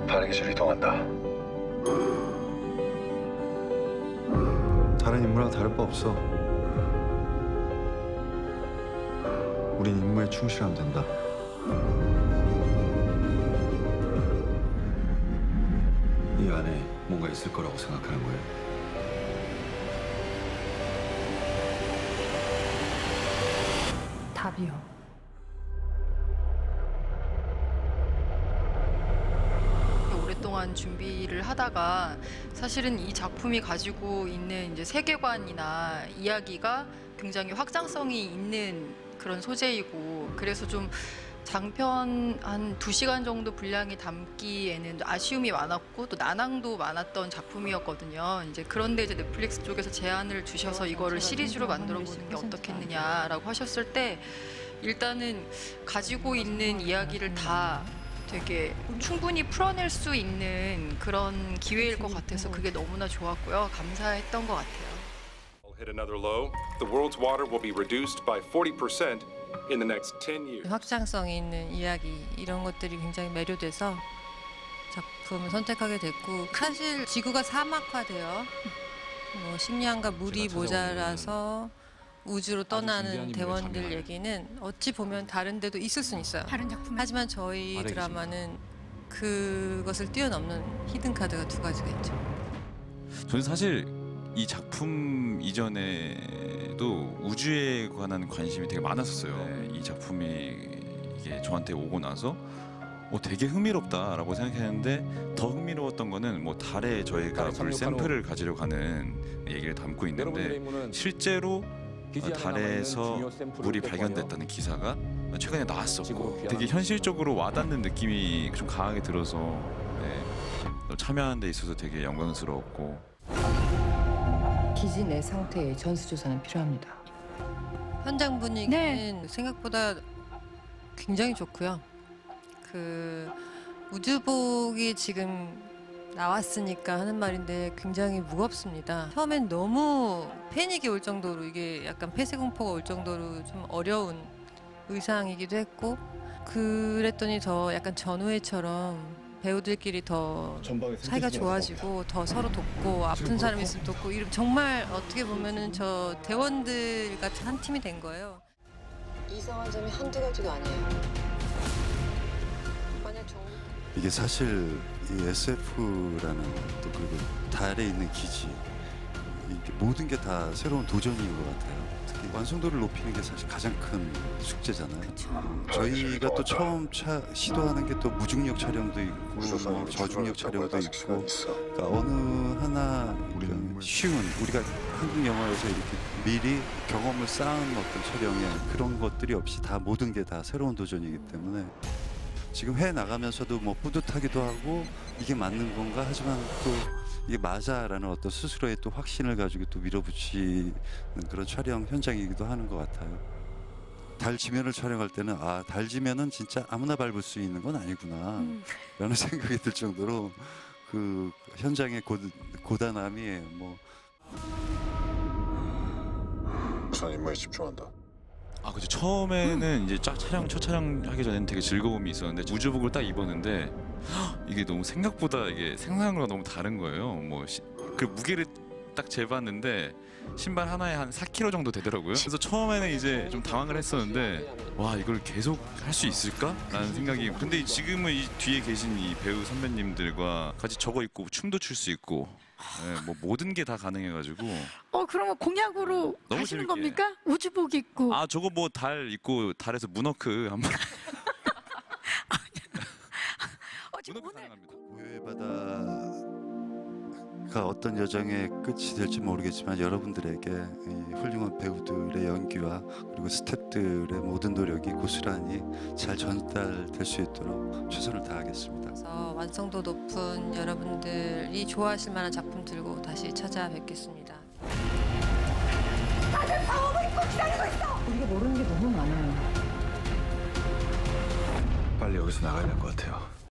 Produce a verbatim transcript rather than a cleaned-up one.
다른 기술이 통한다. 다른 인물하고 다를 바 없어. 우린 임무에 충실하면 된다. 이 안에 뭔가 있을 거라고 생각하는 거예요. 답이요. 오랫동안 준비를 하다가 사실은 이 작품이 가지고 있는 이제 세계관이나 이야기가 굉장히 확장성이 있는 그런 소재이고, 그래서 좀 장편 한 두 시간 정도 분량이 담기에는 아쉬움이 많았고 또 난항도 많았던 작품이었거든요. 이제 그런데 이제 넷플릭스 쪽에서 제안을 주셔서 이거를 시리즈로 만들어 보는 게 어떻겠느냐라고 하셨을 때, 일단은 가지고 있는 이야기를 다 되게 충분히 풀어낼 수 있는 그런 기회일 것 같아서 그게 너무나 좋았고요. 감사했던 것 같아요. Hit another low. The world's water will be reduced by forty percent in the next ten years. 확장성이 있는 이야기, 이런 것들이 굉장히 매료돼서 작품을 선택하게 됐고, 사실 지구가 사막화돼요. 뭐 식량과 물이 모자라서 우주로 떠나는 대원들 얘기는 어찌 보면 다른 데도 있을 수는 있어요. 다른 작품. 하지만 저희 드라마는 그것을 뛰어넘는 히든 카드가 두 가지가 있죠. 저는 사실 이 작품 이전에도 우주에 관한 관심이 되게 많았었어요. 네, 이 작품이 이게 저한테 오고 나서 어, 되게 흥미롭다라고 생각했는데, 더 흥미로웠던 거는 뭐 달에 저희가 물 샘플을 가지러 가는 얘기를 담고 있는데, 실제로 달에서 물이 발견됐다는 기사가 최근에 나왔었고, 되게 현실적으로 와닿는 느낌이 좀 강하게 들어서 네, 참여하는 데 있어서 되게 영광스러웠고. 기지 내 상태의 전수조사는 필요합니다. 현장 분위기는 네. 생각보다 굉장히 좋고요. 그 우주복이 지금 나왔으니까 하는 말인데 굉장히 무겁습니다. 처음엔 너무 패닉이 올 정도로, 이게 약간 폐쇄공포가 올 정도로 좀 어려운 의상이기도 했고, 그랬더니 더 약간 전우회처럼 배우들끼리 더 사이가 좋아지고 더 서로 돕고, 아픈 사람 있으면 돕고, 이런 정말 어떻게 보면은 저 대원들 같은 한 팀이 된 거예요. 이상한 점이 한두 가지가 아니에요. 만약 정... 이게 사실 이 에스에프라는 또 그리고 달에 있는 기지, 이게 모든 게 다 새로운 도전인 것 같아요. 특히 완성도를 높이는 게 사실 가장 큰 숙제잖아요. 그쵸. 저희가 또 처음 차, 시도하는 게 또 무중력 촬영도 있고 뭐 저중력 촬영도 있고, 그러니까 어느 하나 쉬운, 우리가 한국 영화에서 이렇게 미리 경험을 쌓은 어떤 촬영에 그런 것들이 없이 다 모든 게 다 새로운 도전이기 때문에 지금 해 나가면서도 뭐 뿌듯하기도 하고 이게 맞는 건가, 하지만 또 이게 맞아라는 어떤 스스로의 또 확신을 가지고 또 밀어붙이는 그런 촬영 현장이기도 하는 것 같아요. 달 지면을 촬영할 때는 아, 달 지면은 진짜 아무나 밟을 수 있는 건 아니구나 음. 라는 생각이 들 정도로 그 현장의 고, 고단함이 뭐 우선 임무에 집중한다. 아, 그죠. 처음에는 음. 이제 쫙 촬영, 첫 촬영하기 전에는 되게 즐거움이 있었는데, 우주복을 딱 입었는데 헉, 이게 너무 생각보다 이게 생각과 너무 다른 거예요. 뭐 그 무게를 딱 재봤는데 신발 하나에 한 사 킬로그램 정도 되더라고요. 그래서 처음에는 이제 좀 당황을 했었는데, 와, 이걸 계속 할 수 있을까? 라는 생각이. 근데 지금은 이 뒤에 계신 이 배우 선배님들과 같이 저거 입고 춤도 출 수 있고, 네, 뭐 모든 게 다 가능해가지고. 어, 그러면 공약으로 너무 하시는 재밌게. 겁니까? 우주복 입고. 아, 저거 뭐 달 입고 달에서 문워크 한번. 어, 지금 문워크 오늘 가능합니다. 고요의 바다가 어떤 여정의 끝이 될지 모르겠지만, 여러분들에게 이 훌륭한 배우들의 연기와 그리고 스태프들의 모든 노력이 고스란히 잘 전달될 수 있도록 최선을 다하겠습니다. 그래서 완성도 높은 여러분들이 좋아하실 만한 작품 들고 다시 찾아뵙겠습니다. 다들 방어복 입고 기다리고 있어! 우리가 모르는 게 너무 많아요. 빨리 여기서 나가야 될 것 같아요.